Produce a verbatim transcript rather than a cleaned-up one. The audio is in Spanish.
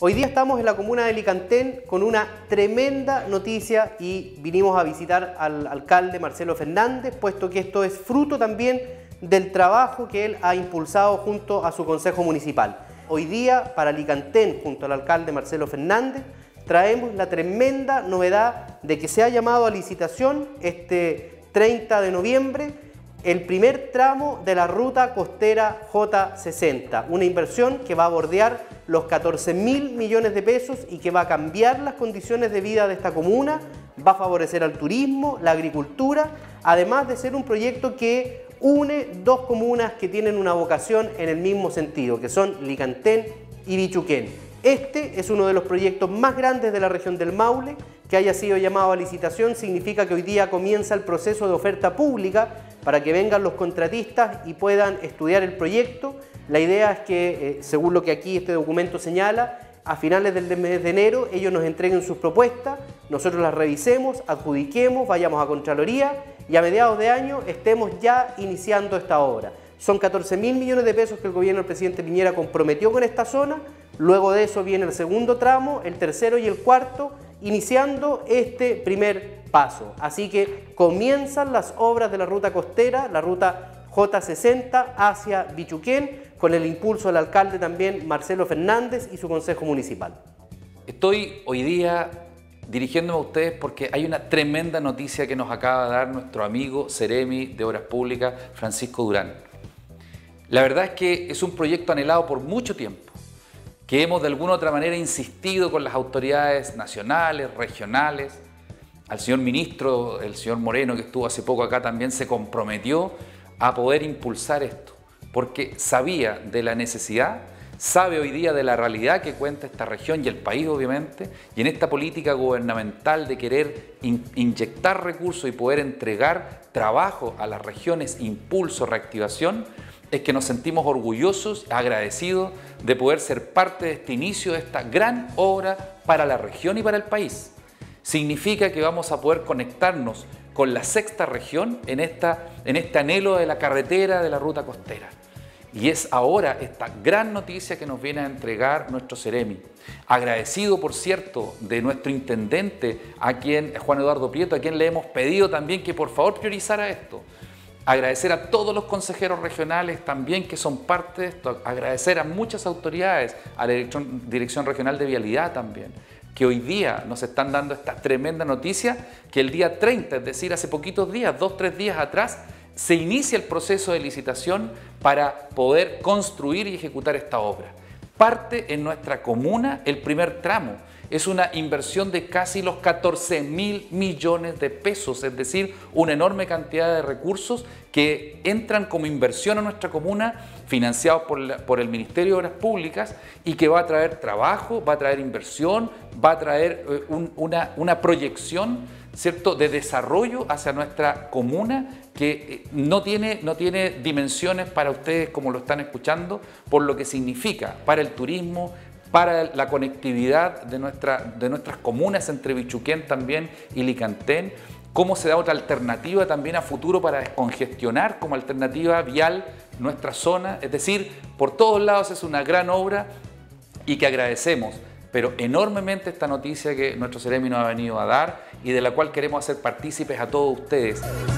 Hoy día estamos en la comuna de Licantén con una tremenda noticia y vinimos a visitar al alcalde Marcelo Fernández, puesto que esto es fruto también del trabajo que él ha impulsado junto a su consejo municipal. Hoy día, para Licantén, junto al alcalde Marcelo Fernández, traemos la tremenda novedad de que se ha llamado a licitación este treinta de noviembre el primer tramo de la ruta costera J sesenta, una inversión que va a bordear los catorce mil millones de pesos y que va a cambiar las condiciones de vida de esta comuna, va a favorecer al turismo, la agricultura, además de ser un proyecto que une dos comunas que tienen una vocación en el mismo sentido, que son Licantén y Bichuquén. Este es uno de los proyectos más grandes de la región del Maule. Que haya sido llamado a licitación significa que hoy día comienza el proceso de oferta pública para que vengan los contratistas y puedan estudiar el proyecto. La idea es que, eh, según lo que aquí este documento señala, a finales del mes de enero ellos nos entreguen sus propuestas, nosotros las revisemos, adjudiquemos, vayamos a Contraloría y a mediados de año estemos ya iniciando esta obra. Son catorce mil millones de pesos que el gobierno del presidente Piñera comprometió con esta zona. Luego de eso viene el segundo tramo, el tercero y el cuarto, iniciando este primer paso. Así que comienzan las obras de la ruta costera, la ruta J sesenta hacia Bichuquén, con el impulso del alcalde también Marcelo Fernández y su consejo municipal. Estoy hoy día dirigiéndome a ustedes porque hay una tremenda noticia que nos acaba de dar nuestro amigo Seremi de Obras Públicas, Francisco Durán. La verdad es que es un proyecto anhelado por mucho tiempo, que hemos de alguna u otra manera insistido con las autoridades nacionales, regionales. Al señor ministro, el señor Moreno, que estuvo hace poco acá, también se comprometió a poder impulsar esto, porque sabía de la necesidad, sabe hoy día de la realidad que cuenta esta región y el país, obviamente, y en esta política gubernamental de querer in- inyectar recursos y poder entregar trabajo a las regiones, impulso, reactivación, es que nos sentimos orgullosos, agradecidos de poder ser parte de este inicio de esta gran obra para la región y para el país. Significa que vamos a poder conectarnos con la sexta región en, esta, en este anhelo de la carretera de la ruta costera. Y es ahora esta gran noticia que nos viene a entregar nuestro Seremi. Agradecido, por cierto, de nuestro intendente, a quien, Juan Eduardo Prieto, a quien le hemos pedido también que por favor priorizara esto. Agradecer a todos los consejeros regionales también que son parte de esto, agradecer a muchas autoridades, a la Dirección, Dirección Regional de Vialidad también, que hoy día nos están dando esta tremenda noticia, que el día treinta, es decir, hace poquitos días, dos, tres días atrás, se inicia el proceso de licitación para poder construir y ejecutar esta obra. Parte en nuestra comuna el primer tramo. Es una inversión de casi los catorce mil millones de pesos, es decir, una enorme cantidad de recursos que entran como inversión a nuestra comuna, financiados por, la, por el Ministerio de Obras Públicas, y que va a traer trabajo, va a traer inversión, va a traer eh, un, una, una proyección, ¿cierto?, de desarrollo hacia nuestra comuna que eh, no tiene, no tiene dimensiones para ustedes como lo están escuchando, por lo que significa para el turismo, para la conectividad de, nuestra, de nuestras comunas entre Bichuquén también y Licantén, cómo se da otra alternativa también a futuro para descongestionar como alternativa vial nuestra zona. Es decir, por todos lados es una gran obra y que agradecemos, pero enormemente esta noticia que nuestro Seremi nos ha venido a dar y de la cual queremos hacer partícipes a todos ustedes.